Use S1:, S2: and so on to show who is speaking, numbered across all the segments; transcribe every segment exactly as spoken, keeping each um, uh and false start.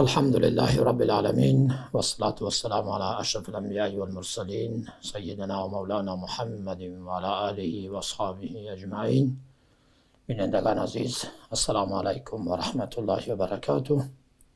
S1: الحمد لله رب العالمين والصلاة والسلام على أشرف الأنبياء والمرسلين سيدنا ومولانا محمد وعلى آله وأصحابه أجمعين. بینندگان عزیز، السلام علیکم و رحمت الله و برکاته.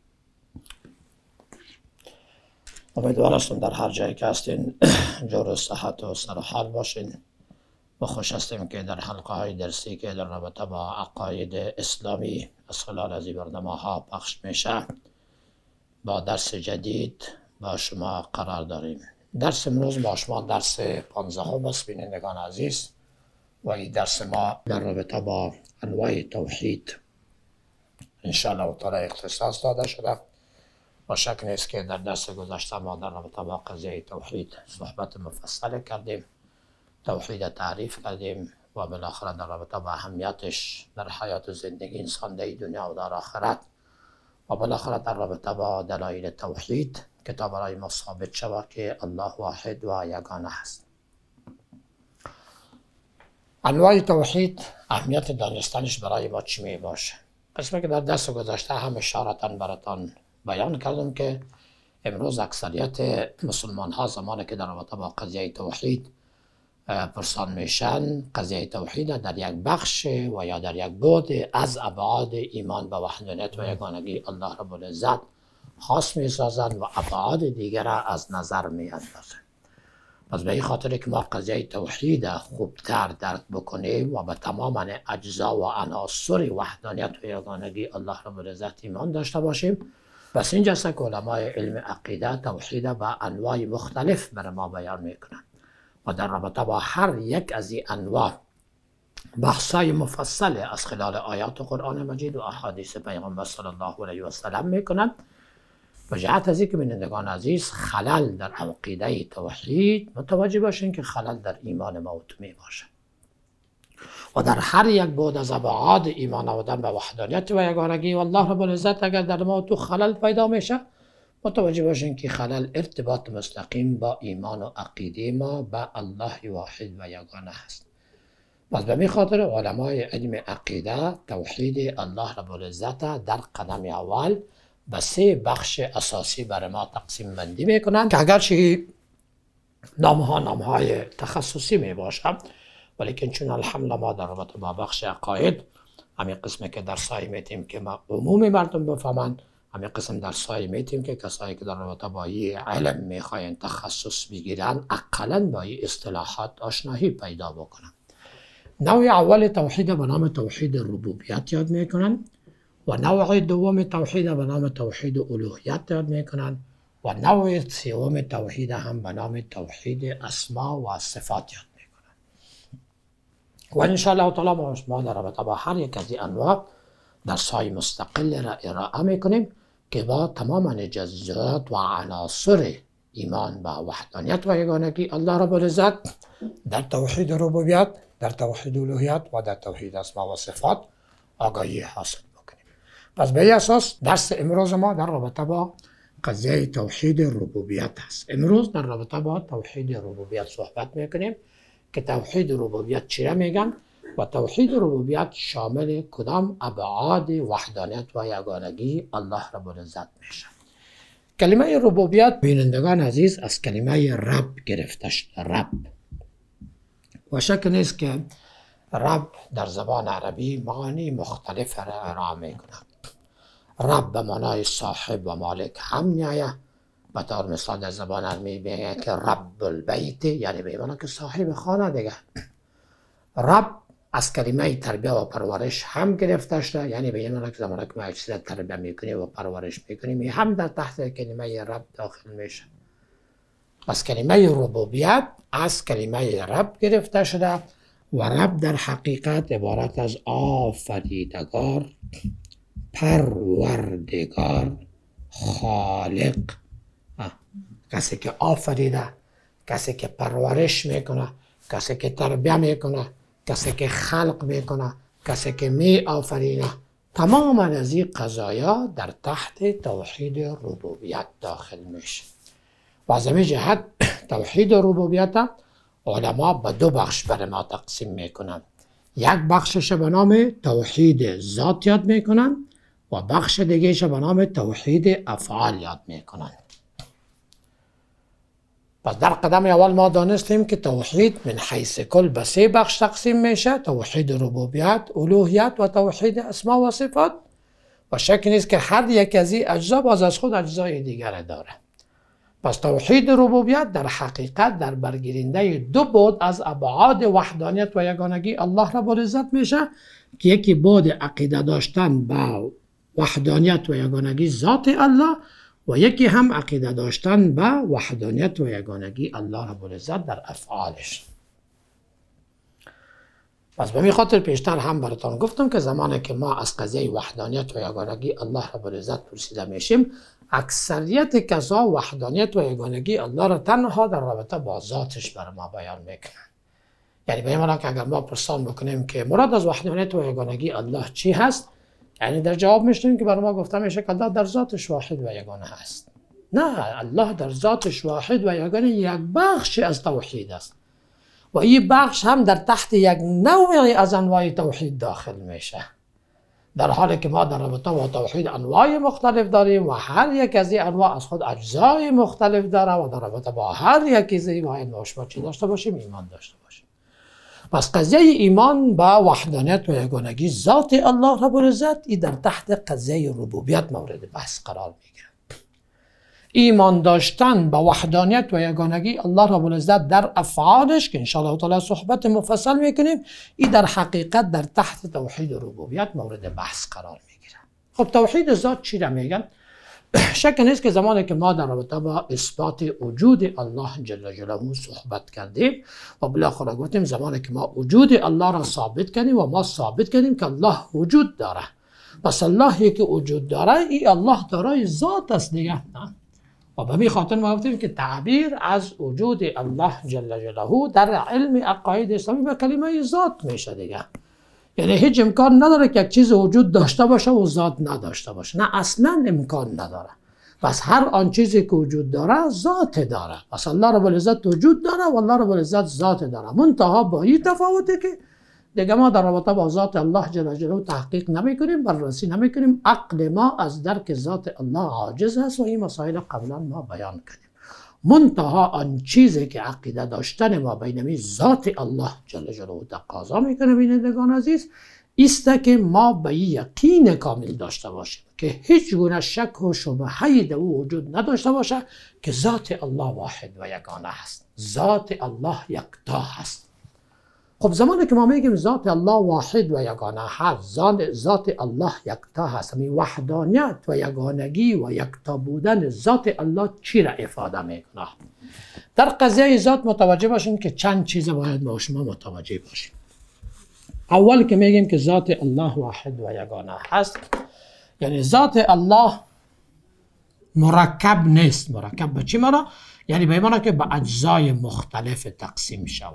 S1: امیدوار هستم در هر جایی که هستین جور و صحت و سر و حال باشین و خوش هستیم که در حلقه های درسی که در رابطه با عقاید اسلامی از خلال از این برنامه ها پخش میشه با درس جدید با شما قرار داریم. درس امروز با شما درس پانزدهم است بینندگان عزیز و این درس ما در رابطه با انواع توحید انشاءالله تعالی اختصاص داده شده و شک نیست که در درس گذشته ما در رابطه با قضیه توحید صحبت مفصل کردیم، توحید تعریف کردیم و بالاخره در رابطه با اهمیتش در حیات و زندگی انسان در دنیا و در آخرت و بالاخره در رابطه با دلایل توحید که تا برای ما ثابت شود که الله واحد و یگانه است. انواع توحید اهمیت دانستنش برای ما چی می باشه؟ قسمی که در درس گذشته هم اشارتا براتان بیان کردم که امروز اکثریت مسلمان ها زمانی که در رابطه با قضیه توحید پرسان میشن، قضیه توحید در یک بخش و یا در یک بعد از ابعاد ایمان به وحدانیت و یگانگی الله رب العزت خاص می سازند و ابعاد دیگر را از نظر می اندازند. پس به این خاطر که ما قضیه توحید خوبتر درک بکنیم و به تمام اجزا و عناصر وحدانیت و یگانگی الله رب العزت ایمان داشته باشیم، پس اینجاست که علمای علم عقیده توحید به انواع مختلف بر ما بیان میکنند و در رابطه با هر یک از این انواع بحثای مفصل از خلال آیات قرآن مجید و احادیث پیغمبر صلی الله علیه و سلم میکنند. و جهت از اینکه بینندگان عزیز خلل در عقیده توحید متوجه باشین که خلل در ایمان ما و تو می باشه و در هر یک بعد از ابعاد ایمان آمدن به وحدانیت و یگانگی و الله رب العزت اگر در ما و تو خلل پیدا میشه، متوجه باشین که خلل ارتباط مستقیم با ایمان و عقیده ما به الله واحد و یگانه هست. پس به می خاطر علمای علم عقیده توحید الله رب العزت در قدم اول به سه بخش اساسی برای ما تقسیم بندی میکنند که اگرچه نامها نامهای تخصصی می باشند، ولیکن چون الحمد ما در رابطه با بخش عقاید همین قسمی که در سایه میتیم که ما عموم مردم بفهمند، همین قسم در سایه میتیم که کسایی که در رابطه با این علم میخواین تخصص بگیرن اقلا با این اصطلاحات آشنایی پیدا بکنن. نوع اول توحید به نام توحید ربوبیت یاد میکنن و نوع دوم توحید به نام توحید الوهیت یاد میکنن و نوع سوم توحید هم به نام توحید اسما و صفات یاد میکنن. و انشاءالله تعالی ما در رابطه با هر یک از این انواع در سای مستقل را ارائه میکنیم که با تمام جزئیات و عناصر ایمان به وحدانیت و یگانگی الله رب العزت در توحید ربوبیت، در توحید الوهیت و در توحید اسما و صفات آگاهی حاصل بکنیم. پس به این اساس درس امروز ما در رابطه با قضیه توحید ربوبیت است. امروز در رابطه با توحید ربوبیت صحبت میکنیم که توحید ربوبیت چی را میگن و توحید ربوبیت شامل کدام ابعاد وحدانیت و یگانگی الله رب العزت میشه. کلمه ربوبیت بینندگان عزیز از کلمه رب گرفته شده. رب و شک نیست که رب در زبان عربی معانی مختلف را ارائه میکنه. رب به معنای صاحب و مالک هم میآید. به طور مثال در زبان عربی میگه که رب البیت، یعنی به معنی که صاحب خانه دیگه. رب از کلمه تربیه و پرورش هم گرفته شده، یعنی به معنی که زمانی که ما یک چیز تربیه میکنیم و پرورش میکنیم هم در تحت کلمه رب داخل میشه. پس کلمه ربوبیت از کلمه رب گرفته شده و رب در حقیقت عبارت از آفریدگار، پروردگار، خالق، کسی که آفریده، کسی که پرورش میکنه، کسی که تربیه میکنه، کسی که خلق میکنه، کسی که می آفرینه، تمام از این قضایا در تحت توحید ربوبیت داخل میشه. و از همین جهت توحید ربوبیت علما به دو بخش برای ما تقسیم میکنن. یک بخشش به نام توحید ذات یاد میکنن و بخش دیگه به نام توحید افعال یاد میکنند. پس در قدم اول ما دانستیم که توحید من حیث کل به سه بخش تقسیم میشه: توحید ربوبیت، الوهیت و توحید اسما و صفات. و شک نیست که هر یک از این اجزا باز از خود اجزای دیگر داره. پس توحید ربوبیت در حقیقت در برگیرنده دو بعد از ابعاد وحدانیت و یگانگی الله رب العزت میشه که یکی بعد عقیده داشتن به وحدانیت و یگانگی ذات الله و یکی هم عقیده داشتن به وحدانیت و یگانگی الله رب العزت در افعالش. پس به می خاطر پیشتر هم براتون گفتم که زمانی که ما از قضیه وحدانیت و یگانگی الله رب العزت پرسیده میشیم، اکثریت کسا وحدانیت و یگانگی الله را تنها در رابطه با ذاتش بر ما بیان میکنن. یعنی به این معنی که اگر ما پرسان بکنیم که مراد از وحدانیت و یگانگی الله چی هست، یعنی در جواب میشنیم که بر ما گفته میشه که الله در ذاتش واحد و یگانه هست. نه، الله در ذاتش واحد و یگانه یک بخش از توحید است و این بخش هم در تحت یک نوعی از انواع توحید داخل میشه، در حالی که ما در رابطه با توحید انواع مختلف داریم و هر یک از این انواع از خود اجزای مختلف داره و در رابطه با هر یک از این باید ما چی داشته باشیم؟ ایمان داشته باشیم. پس قضیه ایمان با وحدانیت و یگانگی ذات الله رب العزت ای در تحت قضیه ربوبیت مورد بحث قرار میگیره. ایمان داشتن با وحدانیت و یگانگی الله رب العزت در افعالش که انشاءالله تعالی صحبت مفصل میکنیم، ای در حقیقت در تحت توحید ربوبیت مورد بحث قرار میگیره. خب توحید ذات چی را میگن؟ شک نیست که زمانی که ما در رابطه با اثبات وجود الله جل جلاله صحبت کردیم و بالاخره گفتیم زمانی که ما وجود الله را ثابت کردیم و ما ثابت کردیم که الله وجود داره، پس الله که وجود داره ای الله دارای ذات است دیگه. نه؟ و به می خاطر ما گفتیم که تعبیر از وجود الله جل جلاله در علم عقاید اسلامی به کلمه ذات میشه دیگه. یعنی هیچ امکان نداره که یک چیز وجود داشته باشه و ذات نداشته باشه. نه، اصلا امکان نداره. پس هر آن چیزی که وجود داره ذات داره. پس الله رب العزت وجود داره و الله رب العزت ذات داره. منتها با این تفاوته که دیگه ما در رابطه با ذات الله جل جلاله تحقیق نمیکنیم، بررسی نمیکنیم. عقل ما از درک ذات الله عاجز است و این مسائل قبلا ما بیان کردیم. منتها آن چیزی که عقیده داشتن ما بین ذات الله جل جلاله تقاضا میکنه بینندگان عزیز است که ما به یقین کامل داشته باشیم که هیچ گونه شک و شبهه‌ای در او وجود نداشته باشه که ذات الله واحد و یگانه است. ذات الله یکتا هست. خب زمانی که ما میگیم ذات الله واحد و یگانه هست، ذات الله یکتا هست، همین وحدانیت و یگانگی و یکتا بودن ذات الله چی را افاده میکنه؟ در قضیه ذات متوجه باشیم که چند چیز باید ما شما متوجه باشیم. اول که میگیم که ذات الله واحد و یگانه هست، یعنی ذات الله مرکب نیست. مرکب به چی معنی؟ یعنی به معنی که به اجزای مختلف تقسیم شود.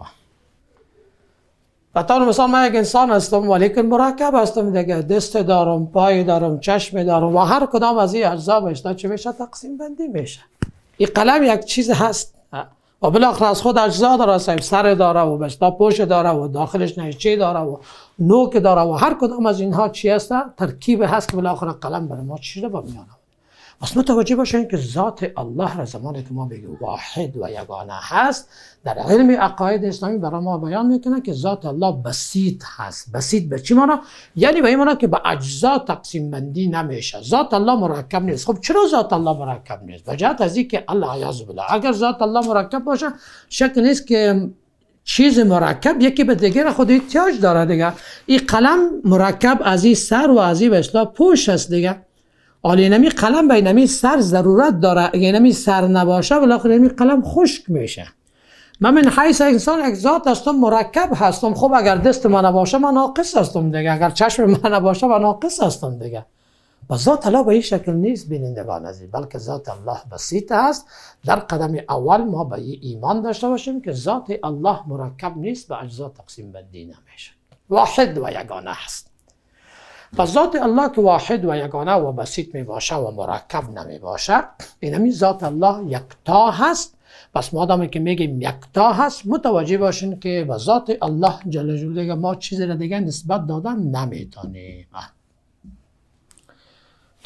S1: مثلا مثلا من یک انسان هستم ولیکن مرکب هستم دیگه، دست دارم، پای دارم، چشم دارم و هر کدام از این اجزا بهش چه میشه؟ تقسیم بندی میشه. این قلم یک چیز هست و بالاخره از خود اجزا داره، سر داره و بهش پوش داره و داخلش نیچه داره و نوک داره و هر کدام از اینها چی هست؟ ترکیب هست که بالاخره قلم برای ما چی رو میانه. پس متوجه باشین که ذات الله را زمانی که ما بگیم واحد و یگانه هست، در علم عقاید اسلامی برای ما بیان میکنه که ذات الله بسیط هست. بسیط به چی معنی؟ یعنی به این معنی که به اجزا تقسیم بندی نمیشه. ذات الله مرکب نیست. خب چرا ذات الله مرکب نیست؟ به جهت از اینکه الله عیاذ بالله اگر ذات الله مرکب باشه شک نیست که چیز مرکب یکی به دیگر خود احتیاج داره دیگه. این قلم مرکب از این سر و از این به اصطلاح پوش است دیگه. حالا نمی قلم به نمی سر ضرورت داره، اگه نمی سر نباشه بالاخره نمی قلم خشک میشه. من من حیث انسان یک ذات هستم، مرکب هستم. خب اگر دست من نباشه من ناقص هستم دیگه، اگر چشم من نباشه من ناقص هستم دیگه. و ذات الله به این شکل نیست بینندگان عزیز، بلکه ذات الله بسیط است. در قدم اول ما به این ایمان داشته باشیم که ذات الله مرکب نیست، به اجزا تقسیم بندی نمیشه، واحد و یگانه است. پس ذات الله که واحد و یگانه و بسیط می باشه و مرکب نمی باشه، اینمی ذات الله یکتا هست. پس مادامی که میگیم یکتا هست متوجه باشین که به ذات الله جل جلاله ما چیزی را دیگه نسبت دادن نمیتونیم.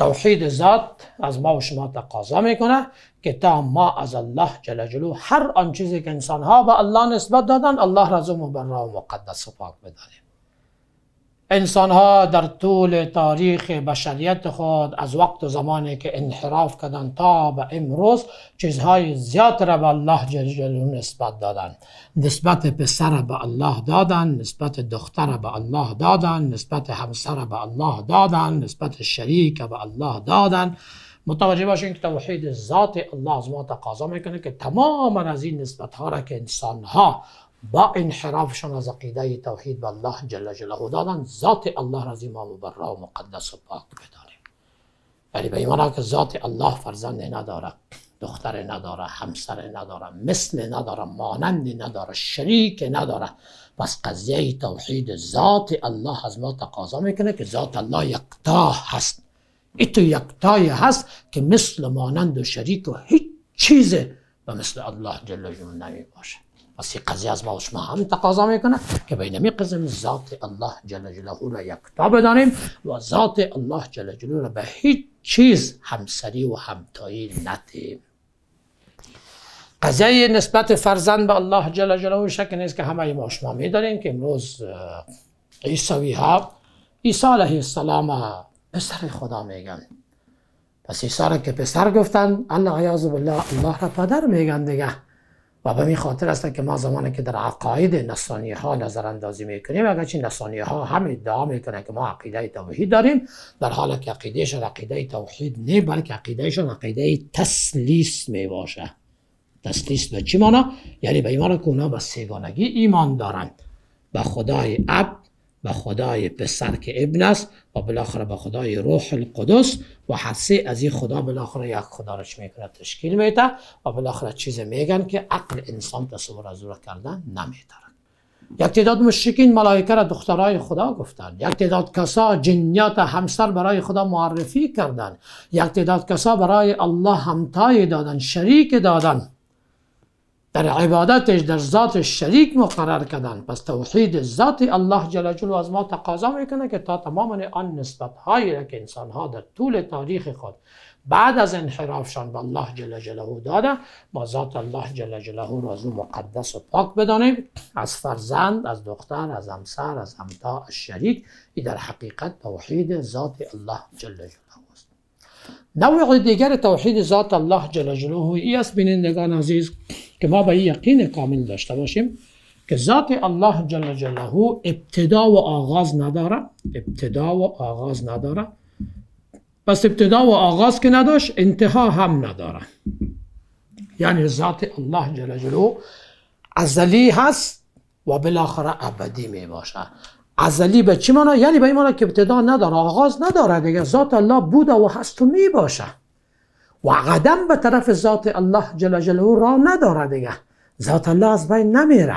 S1: توحید ذات از ما و شما تقاضا میکنه که تا ما از الله جل جلاله هر آن چیزی که انسان ها به الله نسبت دادن الله را از او مبرا و مقدس و پاک بدانیم. انسان ها در طول تاریخ بشریت خود از وقت و زمانی که انحراف کردن تا به امروز چیزهای زیاد را به الله جل جلاله نسبت دادن. نسبت پسر به الله دادن، نسبت دختر به الله دادن، نسبت همسر به الله دادن، نسبت شریک به الله دادن. متوجه باشین که توحید ذات الله از ما تقاضا میکنه که تمام از این نسبت ها را که انسان ها با انحرافشان از عقیده توحید به الله جل جلاله دادن، ذات الله را از ما مبرا و مقدس و پاک بدانیم. یعنی به ایمان که ذات الله فرزند نداره، دختر نداره، همسر نداره، مثل نداره، مانندی نداره، شریک نداره. پس قضیه توحید ذات الله از ما تقاضا میکنه که ذات الله یکتا هست. این تو یکتای هست که مثل مانند و شریک و هیچ چیز و مثل الله جل جلاله نمی باشه. پس این قضیه از ما و شما هم تقاضا میکنه که بین می قسم ذات الله جل جلاله را یکتا بدانیم و ذات الله جل جلاله را به هیچ چیز همسری و همتایی ندهیم. قضیه نسبت فرزند به الله جل جلاله شک نیست که همه ما شما میدانیم که امروز عیسوی ها عیسی علیه السلام پسر خدا میگن. پس عیسی را که پسر گفتن الله عیاذ بالله الله را پدر میگن دیگه. و به این خاطر است که ما زمانی که در عقاید نصرانی ها نظر اندازی میکنیم، اگرچه نصرانی ها هم ادعا میکنن که ما عقیده توحید داریم، در حالی که عقیدهشان عقیده توحید نه، بلکه عقیدهشان عقیده تثلیث میباشه. تثلیث به چی معنی؟ یعنی به ایمان که اونا به سگانگی ایمان دارند، به خدای اب، به خدای پسر که ابن است و بالاخره به خدای روح القدس و هر سه از این خدا بالاخره یک خدا را میکنه تشکیل میده و بالاخره چیز میگن که عقل انسان تصور از او کردن نمیتونه. یک تعداد مشرکین ملائکه را دخترای خدا گفتند، یک تعداد کسا جنیات همسر برای خدا معرفی کردند، یک تعداد کسا برای الله همتای دادن، شریک دادن، در عبادتش در ذاتش شریک مقرر کردن. پس توحید ذات الله جل جلاله از ما تقاضا میکنه که تا تمام آن نسبت هایی که انسان ها در طول تاریخ خود بعد از انحرافشان به الله جل جلاله داده، ما ذات الله جل جلاله را از او مقدس و پاک بدانیم. از فرزند، از دختر، از همسر، از همتا، از شریک، این در حقیقت توحید ذات الله جل جلاله است. نوع دیگر توحید ذات الله جل جلاله ای است بینندگان عزیز که ما به یقین کامل داشته باشیم که ذات الله جل جلاله ابتدا و آغاز نداره. ابتدا و آغاز نداره. پس ابتدا و آغاز که نداشت انتها هم نداره. یعنی ذات الله جل جلاله ازلی هست و بالاخره ابدی می باشه. ازلی به چی معنی؟ یعنی به این معنی که ابتدا نداره، آغاز نداره دیگه. ذات الله بوده و هست و می باشه و قدم به طرف ذات الله جل جلاله را نداره دیگه. ذات الله از بین نمیره.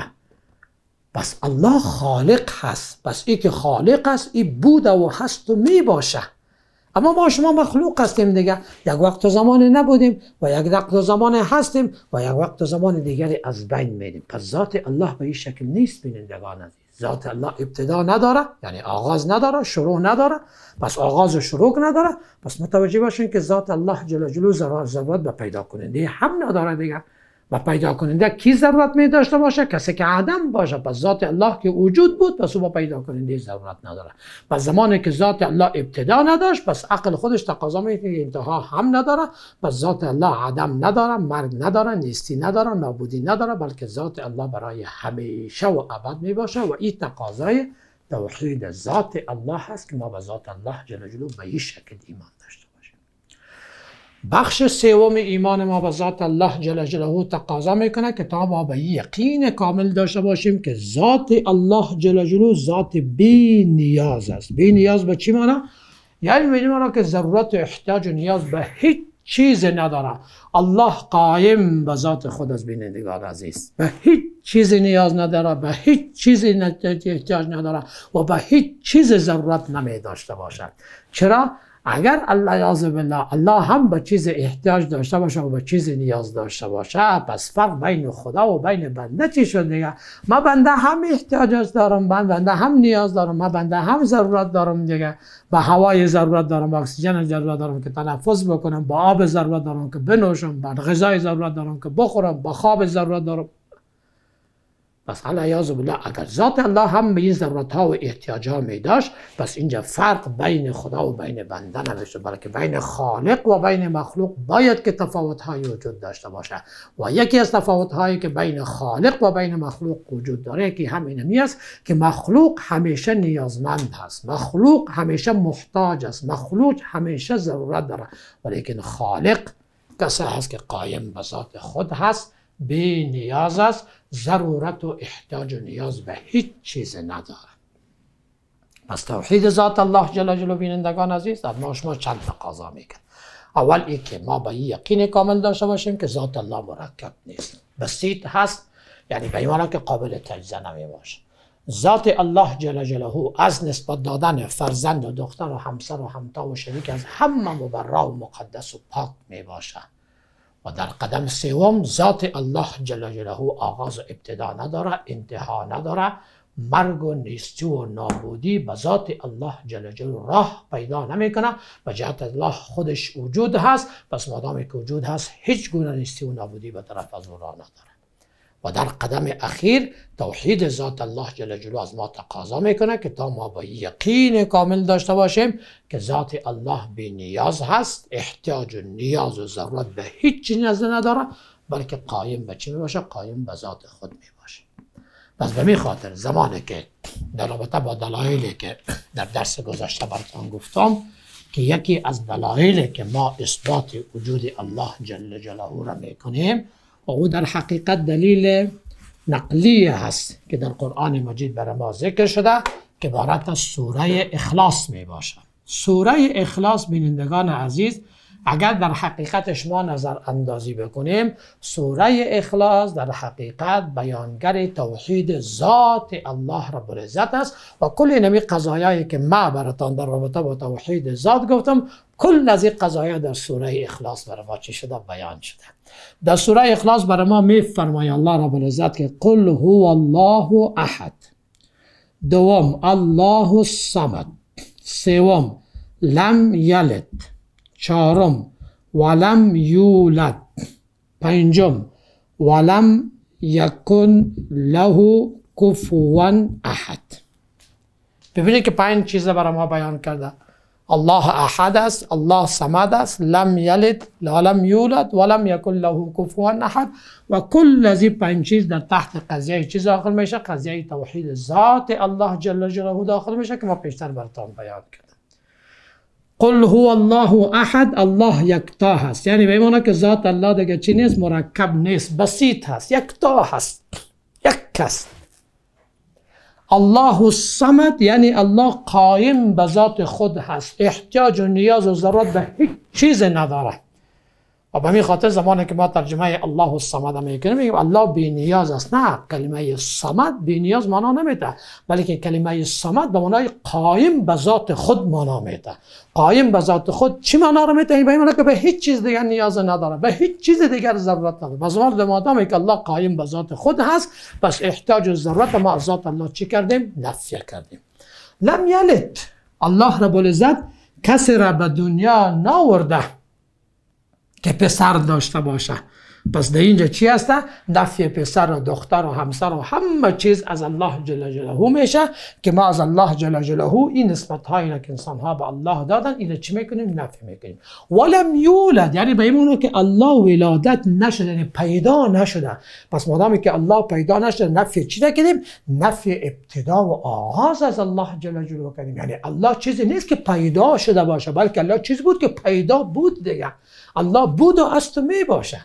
S1: پس الله خالق هست. پس ای که خالق هست ای بوده و هست و می باشه. اما ما شما مخلوق هستیم دیگه. یک وقت و زمان نبودیم و یک وقت و زمان هستیم و یک وقت و زمان دیگری از بین میریم. پس ذات الله به این شکل نیست بینندگان عزیز. ذات الله ابتدا نداره، یعنی آغاز نداره، شروع نداره. پس آغاز و شروع نداره. پس متوجه باشین که ذات الله جل جلاله ضرورت به پیدا کننده هم نداره دیگه. و پیدا کننده کی ضرورت می داشته باشه؟ کسی که عدم باشه. پس ذات الله که وجود بود پس او پیدا کننده ضرورت نداره. پس زمانی که ذات الله ابتدا نداشت پس عقل خودش تقاضا میکنه انتها هم نداره. پس ذات الله عدم نداره، مرگ نداره، نیستی نداره، نابودی نداره، بلکه ذات الله برای همیشه و ابد می باشه و این تقاضای توحید ذات الله هست که ما به ذات الله جل جلاله به این شکل ایمان داشته باشیم. بخش سوم ایمان ما به ذات الله جل جلاله تقاضا میکنه که تا ما به یقین کامل داشته باشیم که ذات الله جل جلاله ذات بی نیاز است. بی نیاز به چی معنی؟ یعنی به معنی که ضرورت و احتیاج و نیاز به هیچ چیز نداره. الله قایم به ذات خود از بینندگان عزیز. به هیچ چیزی نیاز نداره، به هیچ چیزی احتیاج نداره و به هیچ چیز ضرورت نمی داشته باشد. چرا؟ اگر الله یعوذ بالله الله هم به چیز احتیاج داشته باشه و به چیز نیاز داشته باشه، پس فرق بین خدا و بین بنده چی شد دیگه؟ ما بنده هم احتیاج دارم، من بنده هم نیاز دارم، من بنده هم ضرورت دارم دیگه. به هوای ضرورت دارم، به اکسیژن ضرورت دارم که تنفس بکنم، به آب ضرورت دارم که بنوشم، به غذای ضرورت دارم که بخورم، به خواب ضرورت دارم. پس علیاذ بالله اگر ذات الله هم به این ضرورت ها و احتیاج ها می داشت، پس اینجا فرق بین خدا و بین بنده نمیشه، بلکه بین خالق و بین مخلوق باید که تفاوت های وجود داشته باشه. و یکی از تفاوت هایی که بین خالق و بین مخلوق وجود داره که همین می است که مخلوق همیشه نیازمند هست، مخلوق همیشه محتاج است، مخلوق همیشه ضرورت داره، ولیکن خالق کسی هست که قایم به ذات خود هست، بی نیاز است، ضرورت و احتیاج و نیاز به هیچ چیز نداره. پس توحید ذات الله جل جلاله بینندگان عزیز از ما شما چند تقاضا میکنه. اول ای که ما با یقین کامل داشته باشیم که ذات الله مرکب نیست، بسیط هست، یعنی به این که قابل تجزیه نمی باشه. ذات الله جل جلاله از نسبت دادن فرزند و دختر و همسر و همتا و شریک از همه مبرا و مقدس و پاک می باشه. و در قدم سوم ذات الله جل جلاله آغاز و ابتدا نداره، انتها نداره، مرگ و نیستی و نابودی به ذات الله جل جلاله راه پیدا نمیکنه. به جهت الله خودش وجود هست، پس مادامی که وجود هست هیچ گونه نیستی و نابودی به طرف از او راه نداره. و در قدم اخیر توحید ذات الله جل جلاله از ما تقاضا میکنه که تا ما با یقین کامل داشته باشیم که ذات الله بی نیاز هست، احتیاج و نیاز و ضرورت به هیچ چیز نداره، بلکه قایم به چی میباشه؟ قایم به ذات خود میباشه. پس به می خاطر زمانی که در رابطه با دلایلی که در درس گذشته براتون گفتم که یکی از دلایلی که ما اثبات وجود الله جل جلاله را میکنیم و او در حقیقت دلیل نقلی هست که در قرآن مجید برای ما ذکر شده که عبارت از سوره اخلاص می باشد. سوره اخلاص بینندگان عزیز اگر در حقیقتش ما نظر اندازی بکنیم، سوره اخلاص در حقیقت بیانگر توحید ذات الله رب العزت است و کل اینمی قضایایی که ما براتان در رابطه با توحید ذات گفتم، کل از این قضایا در سوره اخلاص برای ما چی شده؟ بیان شده. در سوره اخلاص برای ما می فرماید الله رب العزت که قل هو الله احد، دوم الله الصمد، سوم لم یلد، چهارم ولم یولد، پنجم ولم یکن له کفوا احد. ببینید که پنج چیز برای ما بیان کرده. الله احد است، الله صمد است، لم یلد ولم یولد ولم یکن له کفوا احد. و کل از این پنج چیز در تحت قضیه چیز داخل میشه؟ قضیه توحید ذات الله جل جلاله داخل میشه که ما پیشتر براتون بیان کردیم. قل هو الله احد، الله یکتا هست، یعنی به این معنی که ذات الله دیگه چی نیست؟ مرکب نیست، بسیط هست، یکتا هست، یک کس. الله الصمد یعنی الله قایم به ذات خود هست، احتیاج و نیاز و ضرورت به هیچ چیز نداره. و به همین خاطر زمانی که ما ترجمه الله الصمد میکنیم میگیم الله بی نیاز است. نه، کلمه صمد بی نیاز معنا نمیده، بلکه کلمه صمد به معنای قایم به ذات خود معنا میده. قایم به ذات خود چی معنا رو میده؟ به این معنی که به هیچ چیز دیگر نیاز نداره، به هیچ چیز دیگر ضرورت نداره. پس مادامی که الله قایم به ذات خود هست، پس احتیاج و ضرورت ما از ذات الله چی کردیم؟ نفی کردیم. لم یلد، الله رب العزت کسی را به دنیا نآورده که پسر داشته باشه. پس در اینجا چی هسته؟ نفی پسر و دختر و همسر و همه چیز از الله جل جلاله میشه که ما از الله جل جلاله این نسبت هایی را که انسان ها به الله دادن اینو چی میکنیم؟ نفی میکنیم. ولم یولد یعنی به این معنی که الله ولادت نشده، یعنی پیدا نشده. پس مادامی که الله پیدا نشده نفی چی نکنیم؟ نفی ابتدا و آغاز از الله جل جلاله کنیم. یعنی الله چیزی نیست که پیدا شده باشه، بلکه الله چیز بود که پیدا بود دیگه. الله بود و است و می باشه.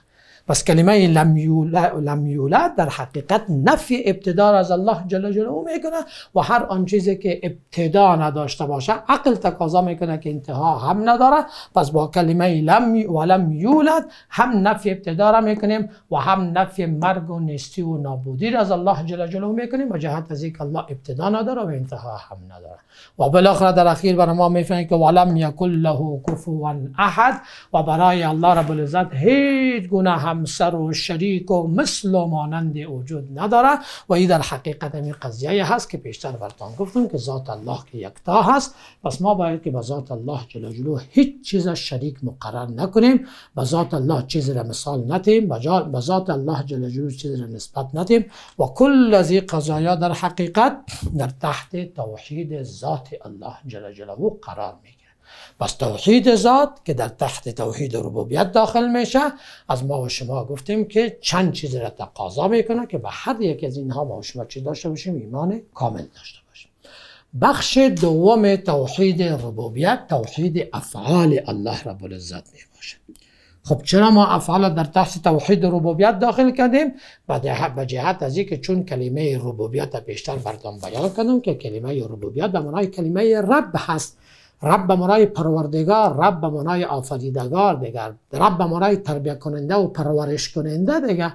S1: پس کلمه لم یولد, لم یولد در حقیقت نفی ابتدا از الله جل جلاله میکنه و هر آن چیزی که ابتدا نداشته باشه عقل تقاضا میکنه که انتها هم نداره. پس با کلمه لم و لم یولد هم نفی ابتدا را میکنیم و هم نفی مرگ و نیستی و نابودی را از الله جل جلاله میکنیم و جهت از اینکه الله ابتدا نداره و انتها هم نداره. و بالاخره در اخیر برای ما میفهمیم که ولم یکن له کفوا احد و برای الله رب العزت هیچ گونه همسر و شریک و مثل و مانند وجود نداره. و این در حقیقت این قضیه هست که پیشتر براتون گفتم که ذات الله که یکتا هست. پس ما باید که به ذات الله جل جلاله هیچ چیز شریک مقرر نکنیم، به ذات الله چیزی را مثال ندیم، به ذات الله جل جلاله چیزی را نسبت ندیم و کل از این قضایا در حقیقت در تحت توحید ذات الله جل جلاله قرار میگیره. پس توحید ذات که در تحت توحید ربوبیت داخل میشه، از ما و شما گفتیم که چند چیز را تقاضا میکنه که به هر یک از اینها ما و شما چی داشته باشیم؟ ایمان کامل داشته باشیم. بخش دوم توحید ربوبیت توحید افعال الله رب العزت می باشه. خب چرا ما افعال در تحت توحید ربوبیت داخل کردیم؟ به جهت از اینکه چون کلمه ربوبیت پیشتر براتون بیان کردم که کلمه ربوبیت به معنای کلمه رب هست. رب به معنای پروردگار، رب به معنای آفریدگار دیگر، رب به معنای تربیت کننده و پرورش کننده دیگر.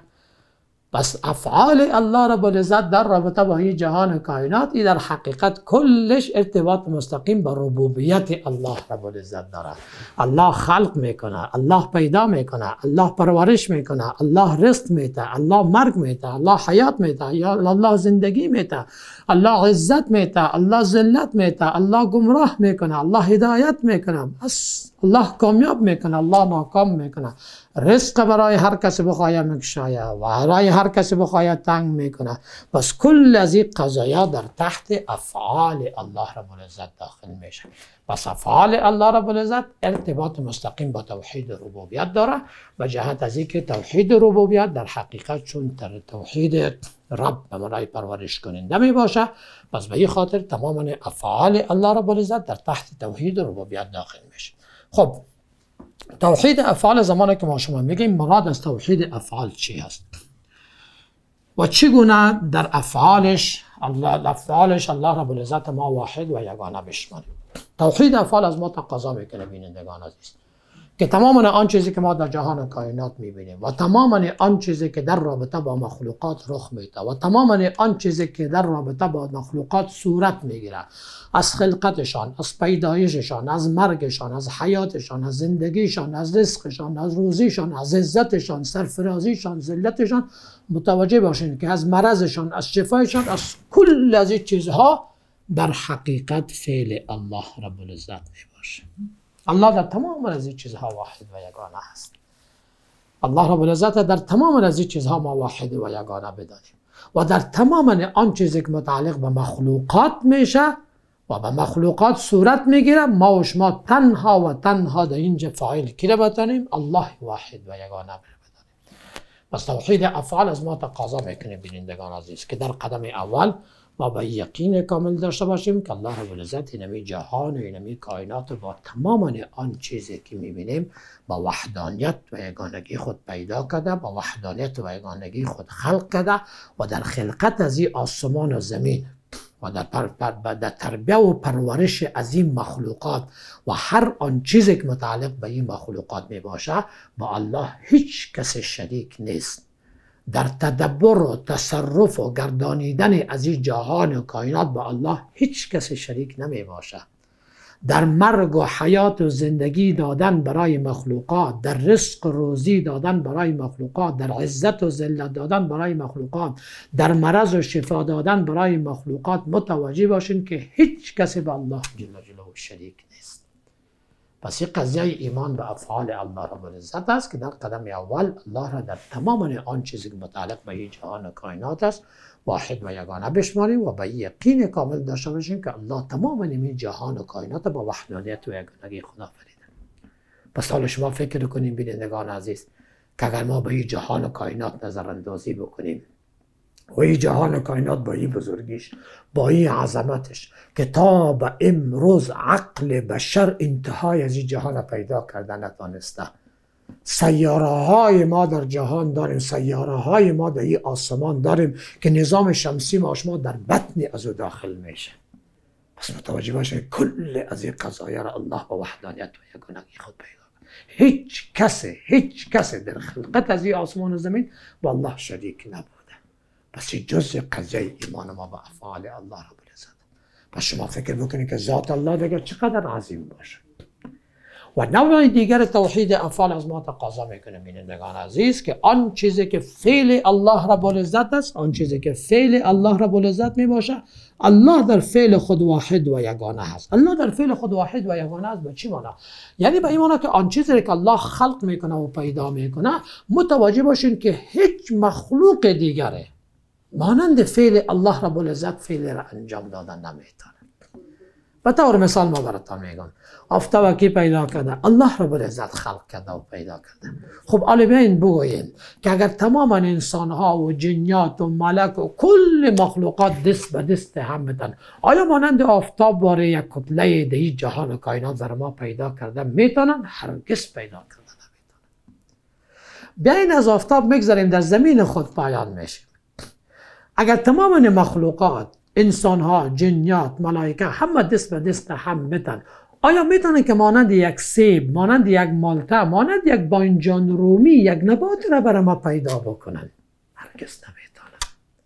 S1: پس افعال الله رب العزت در رابطه با این جهان کائنات ای در حقیقت کلش ارتباط مستقیم با ربوبیت الله رب العزت داره. الله خلق میکنه، الله پیدا میکنه، الله پرورش میکنه، الله رزق میده، الله مرگ میده، الله حیات میده، الله زندگی میده، الله عزت میده، الله ذلت میده، الله گمراه میکنه، الله هدایت میکنه، بس الله کامیاب میکنه، الله ناکام میکنه. رزق برای هر کسی بخواهد میکشاید و برای هر کسی بخواهد تنگ میکنه. پس کل از این قضایا در تحت افعال الله رب العزت داخل میشه. پس افعال الله رب العزت ارتباط مستقیم با توحید ربوبیت داره و جهت از اینکه توحید ربوبیت در حقیقت چون در توحید رب به معنای پرورش کننده می باشه، پس به این خاطر تماما افعال الله رب العزت در تحت توحید ربوبیت داخل میشه. خب توحید افعال زمانی که ما شما میگیم مراد از توحید افعال چی هست و چگونه در افعالش الله افعالش الله رب العزت ما واحد و یگانه بشماریم. توحید افعال از ما تقاضا میکنه بینندگان عزیز که تماما آن چیزی که ما در جهان کائنات میبینیم و تماما آن چیزی که در رابطه با مخلوقات رخ میده و تماما آن چیزی که در رابطه با مخلوقات صورت میگیره، از خلقتشان، از پیدایششان، از مرگشان، از حیاتشان، از زندگیشان، از رزقشان، از روزیشان، از عزتشان، سرفرازیشان، ذلتشان، متوجه باشین که از مرضشان، از شفایشان، از کل از این چیزها در حقیقت فعل الله رب العزت میباشه. الله در تمام از این چیزها واحد و یگانه است. الله رب العزت در تمام از این چیزها ما واحد و یگانه بدانیم و در تمام آن چیزی که متعلق به مخلوقات میشه و به مخلوقات صورت میگیره، ما و شما تنها و تنها در اینجا فاعل کی را بدانیم؟ الله واحد و یگانه بدانیم. پس توحید افعال از ما تقاضا میکنه بینندگان عزیز که در قدم اول ما با یقین کامل داشته باشیم که الله رب العزت اینمی جهان و اینمی کائنات با تمام آن چیزی که میبینیم با وحدانیت و یگانگی خود پیدا کرده، با وحدانیت و یگانگی خود خلق کرده و در خلقت از این آسمان و زمین و در, در تربیه و پرورش از این مخلوقات و هر آن چیزی که متعلق به این مخلوقات می باشه با الله هیچ کس شریک نیست. در تدبر و تصرف و گردانیدن از این جهان و کائنات با الله هیچ کس شریک نمی باشه. در مرگ و حیات و زندگی دادن برای مخلوقات، در رزق و روزی دادن برای مخلوقات، در عزت و ذلت دادن برای مخلوقات، در مرض و شفا دادن برای مخلوقات، متوجه باشین که هیچ کسی به الله جل جلاله شریک نیست. پس این قضیه ایمان به افعال الله رب العزت است که در قدم اول الله را در تمام آن چیزی که متعلق به این جهان و کائنات است واحد و یگانه بشماریم و به یقین کامل داشته باشیم که الله تمام این جهان و کائنات با وحدانیت و یگانگی خدا آفریده. پس حالا شما فکر کنیم بینندگان عزیز که اگر ما به این جهان و کائنات نظر اندازی بکنیم و این جهان و کائنات با این بزرگیش، با این عظمتش که تا به امروز عقل بشر انتهای از این جهان پیدا کردن نتانسته، سیاره های ما در جهان داریم، سیاره های ما در این آسمان داریم که نظام شمسی ما شما در بطن از او داخل میشه. پس متوجه باشید کل از این قضایا را الله با وحدانیت و یگانگی خود پیدا کرد. هیچ کسی هیچ کسی در خلقت از این آسمان و زمین با الله شریک نبوده. پس این جزء قضیه ایمان ما با افعال الله رب العزت. پس شما فکر بکنید که ذات الله دیگر چقدر عظیم باشه. و نوع دیگر توحید افعال از ما تقاضا میکنه بینندگان عزیز که آن چیزی که فعل الله رب العزت است، آن چیزی که فعل الله رب العزت می باشه، الله در فعل خود واحد و یگانه هست. الله در فعل خود واحد و یگانه است به چی معنی؟ یعنی به این معنی که آن چیزی که الله خلق میکنه و پیدا میکنه متوجه باشین که هیچ مخلوق دیگره مانند فعل الله رب العزت فعل را انجام دادن نمیتونه. به طور مثال ما براتون میگم، آفتاب کی پیدا کرده؟ الله رب العزت خلق کرده و پیدا کرده. خب حالا بیاین بگوییم که اگر تمام انسان ها و جنیات و ملک و کل مخلوقات دست به دست هم بدن، آیا مانند آفتاب باره یک کتله دهی جهان و کائنات در ما پیدا کرده میتونن؟ هرگز پیدا کرده نمیتونن. بیاین از آفتاب میگذاریم در زمین خود پایان میشیم. اگر تمام مخلوقات، انسان ها، جنیات، ملائکه همه دست به دست هم بدن، آیا میتونه که مانند یک سیب، مانند یک مالته، مانند یک بانجان رومی، یک نبات را برای ما پیدا بکنن؟ هرگز نمیتونه.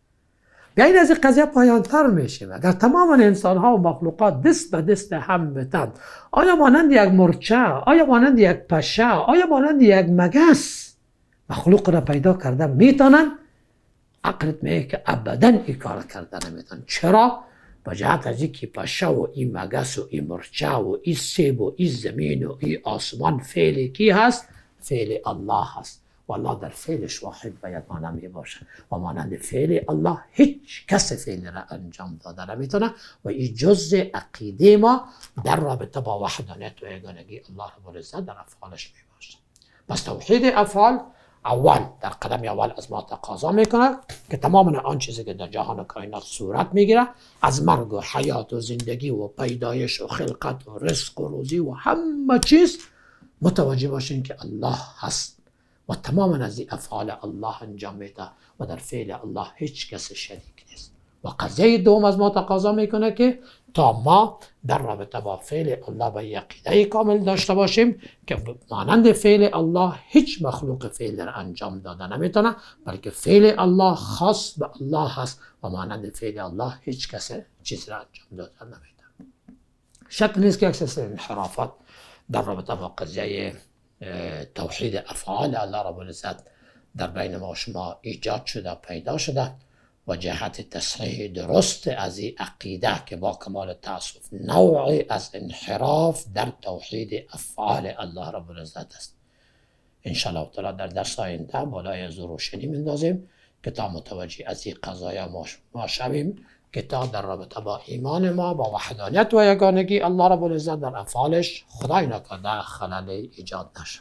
S1: بیاین از این قضیه پایان تر میشیم. اگر تمام انسان ها و مخلوقات دست به دست هم بدن، آیا مانند یک مرچه، آیا مانند یک پشه، آیا مانند یک مگس مخلوق را پیدا کرده میتونن؟ عقلت میگه که ابدا این کار کرده نمیتونن. چرا؟ با جهت از اینکه پشه و این مگس و این مرچه و این سیب و این زمین و این آسمان فعل کی هست؟ فعل الله هست. و الله در فعلش واحد و یگانه می باشه و مانند فعل الله هیچ کس فعل را انجام داده نمیتونه و این جزء عقیده ما در رابطه با وحدانیت و یگانگی الله رب العزت در افعالش می باشه. پس توحید افعال اول در قدم اول از ما تقاضا میکنه که تمام آن چیزی که در جهان و کائنات صورت میگیره، از مرگ و حیات و زندگی و پیدایش و خلقت و رزق و روزی و همه چیز متوجه باشین که الله هست و تماما از این افعال الله انجام میده و در فعل الله هیچ کس شریک نیست. و قضیه دوم از ما تقاضا میکنه که تا ما در رابطه با فعل الله به عقیده کامل داشته باشیم که مانند فعل الله هیچ مخلوق فعل را انجام داده نمیتونه، بلکه فعل الله خاص به الله هست و مانند فعل الله هیچ کس چیز را انجام داده نمیتونه. شک نیست که یک سلسله انحرافات در رابطه با قضیه توحید افعال الله رب العزت در بین ما شما ایجاد شده، پیدا شده و جهت تصحیح درست از این عقیده که با کمال تأسف نوعی از انحراف در توحید افعال الله رب العزت است. انشاءالله تعالی در درس آینده بالای از روشنی میندازیم که تا متوجه از این قضایا ما شویم که تا در رابطه با ایمان ما با وحدانیت و یگانگی الله رب العزت در افعالش خدای نکرده خلل ایجاد نشه.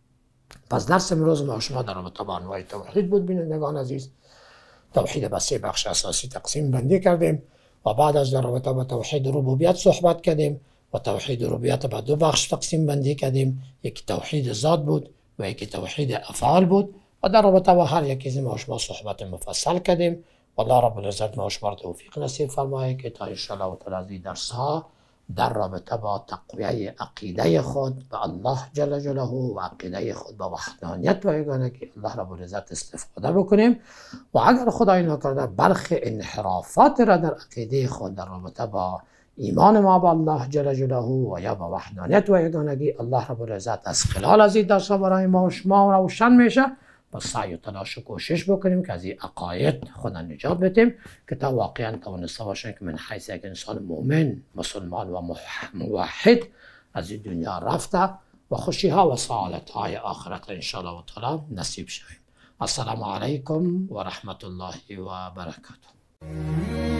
S1: پس درس امروز ما شما در رابطه با انواع توحید بود بینندگان عزیز. توحید به سه بخش اساسی تقسیم بندی کردیم و بعد از در رابطه با توحید ربوبیت صحبت کردیم و توحید ربوبیت به دو بخش تقسیم بندی کردیم، یکی توحید ذات بود و یکی توحید افعال بود و در رابطه با هر یکی از ما شما صحبت مفصل کردیم. والله رب العزت ما شما توفیق نصیب فرمایه که تا ان شاء الله تعالی از درس ها در رابطه با تقویه عقیده خود به الله جل جلاله و عقیده خود با وحدانیت و یگانگی الله رب العزت استفاده بکنیم و اگر خدای نکرده برخی انحرافات را در عقیده خود در رابطه با ایمان ما با الله جل جلاله و یا با وحدانیت و یگانگی الله رب العزت از خلال از این درس برای ما و شما روشن میشه، با سعی و تلاش و کوشش بکنیم که از این عقاید خود نجات بدیم که تا واقعا توانسته باشیم که من حیث یک انسان مؤمن، مسلمان و موحد از این دنیا رفته و خوشی ها و سعادت های آخرت انشاءالله تعالی نصیب شویم. السلام علیکم و رحمت الله و برکاته.